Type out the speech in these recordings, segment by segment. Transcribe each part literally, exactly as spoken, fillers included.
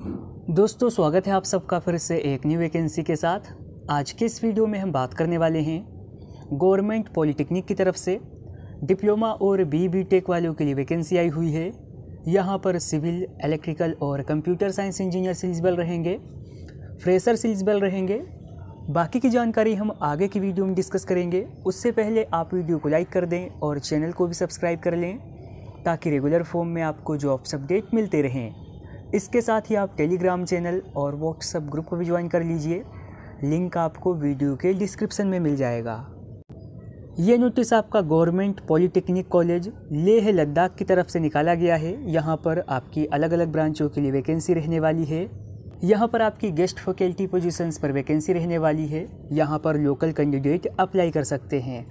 दोस्तों, स्वागत है आप सबका फिर से एक न्यू वैकेंसी के साथ। आज के इस वीडियो में हम बात करने वाले हैं गवर्नमेंट पॉलिटेक्निक की तरफ से डिप्लोमा और बी बी टेक वालों के लिए वैकेंसी आई हुई है। यहाँ पर सिविल, इलेक्ट्रिकल और कंप्यूटर साइंस इंजीनियर एलिजिबल रहेंगे, फ्रेशर एलिजिबल रहेंगे। बाकी की जानकारी हम आगे की वीडियो में डिस्कस करेंगे। उससे पहले आप वीडियो को लाइक कर दें और चैनल को भी सब्सक्राइब कर लें ताकि रेगुलर फॉर्म में आपको जॉब्स अपडेट मिलते रहें। इसके साथ ही आप टेलीग्राम चैनल और व्हाट्सएप ग्रुप को भी ज्वाइन कर लीजिए। लिंक आपको वीडियो के डिस्क्रिप्शन में मिल जाएगा। ये नोटिस आपका government polytechnic college Leh Ladakh की तरफ से निकाला गया है। यहाँ पर आपकी अलग अलग ब्रांचों के लिए वैकेंसी रहने वाली है। यहाँ पर आपकी गेस्ट फैकल्टी पोजीशंस पर वैकेंसी रहने वाली है। यहाँ पर लोकल कैंडिडेट अप्लाई कर सकते हैं।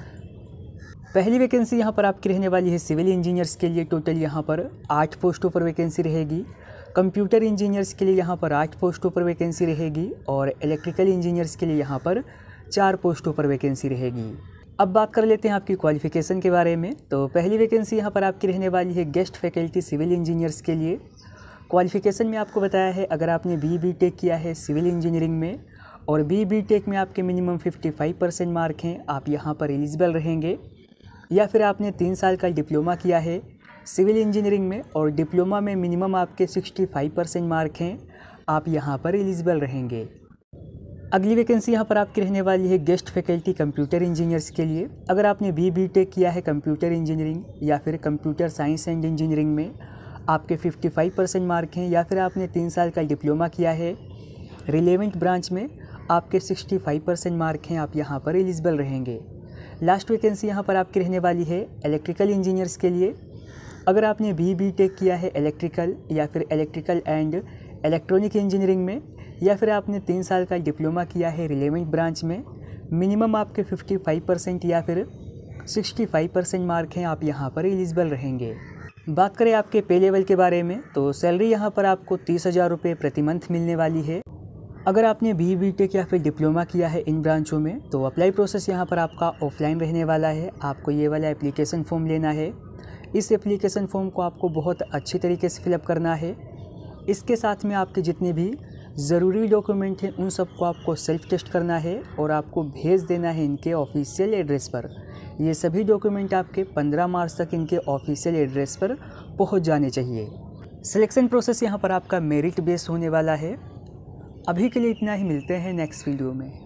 पहली वैकेंसी यहाँ पर आपकी रहने वाली है सिविल इंजीनियर्स के लिए। टोटल यहाँ पर आठ पोस्टों पर वैकेंसी रहेगी। कंप्यूटर इंजीनियर्स के लिए यहाँ पर आठ पोस्टों पर वैकेंसी रहेगी और इलेक्ट्रिकल इंजीनियर्स के लिए यहाँ पर चार पोस्टों पर वैकेंसी रहेगी। अब बात कर लेते हैं आपकी क्वालिफ़िकेशन के बारे में। तो पहली वैकेंसी यहाँ पर आपकी रहने वाली है गेस्ट फैकल्टी सिविल इंजीनियर्स के लिए। क्वालिफ़िकेशन में आपको बताया है, अगर आपने बी बी टेक किया है सिविल इंजीनियरिंग में और बी बी टेक में आपके मिनिमम पचपन परसेंट मार्क हैं, आप यहाँ पर एलिजिबल रहेंगे। या फिर आपने तीन साल का डिप्लोमा किया है सिविल इंजीनियरिंग में और डिप्लोमा में मिनिमम आपके पैंसठ परसेंट मार्क हैं, आप यहाँ पर एलिजिबल रहेंगे। अगली वैकेंसी यहाँ पर आपकी रहने वाली है गेस्ट फैकल्टी कंप्यूटर इंजीनियर्स के लिए। अगर आपने बी बी टेक किया है कंप्यूटर इंजीनियरिंग या फिर कंप्यूटर साइंस एंड इंजीनियरिंग में आपके पचपन परसेंट मार्क हैं, या फिर आपने तीन साल का डिप्लोमा किया है रिलेवेंट ब्रांच में, आपके पैंसठ परसेंट मार्क हैं, आप यहाँ पर एलिजिबल रहेंगे। लास्ट वैकेंसी यहाँ पर आपकी रहने वाली है इलेक्ट्रिकल इंजीनियर्स के लिए। अगर आपने बी बी टेक किया है इलेक्ट्रिकल या फिर इलेक्ट्रिकल एंड इलेक्ट्रॉनिक इंजीनियरिंग में, या फिर आपने तीन साल का डिप्लोमा किया है रिलेवेंट ब्रांच में, मिनिमम आपके पचपन परसेंट या फिर पैंसठ परसेंट मार्क हैं, आप यहाँ पर एलिजिबल रहेंगे। बात करें आपके पे लेवल के बारे में, तो सैलरी यहाँ पर आपको तीस हज़ार रुपये प्रति मंथ मिलने वाली है। अगर आपने बी बी टेक या फिर डिप्लोमा किया है इन ब्रांचों में, तो अप्लाई प्रोसेस यहाँ पर आपका ऑफलाइन रहने वाला है। आपको ये वाला एप्लीकेशन फॉर्म लेना है। इस एप्लीकेशन फॉर्म को आपको बहुत अच्छी तरीके से फिलअप करना है। इसके साथ में आपके जितने भी ज़रूरी डॉक्यूमेंट हैं उन सबको आपको सेल्फ टेस्ट करना है और आपको भेज देना है इनके ऑफिशियल एड्रेस पर। ये सभी डॉक्यूमेंट आपके पंद्रह मार्च तक इनके ऑफिशियल एड्रेस पर पहुंच जाने चाहिए। सिलेक्शन प्रोसेस यहाँ पर आपका मेरिट बेस्ड होने वाला है। अभी के लिए इतना ही, मिलते हैं नेक्स्ट वीडियो में।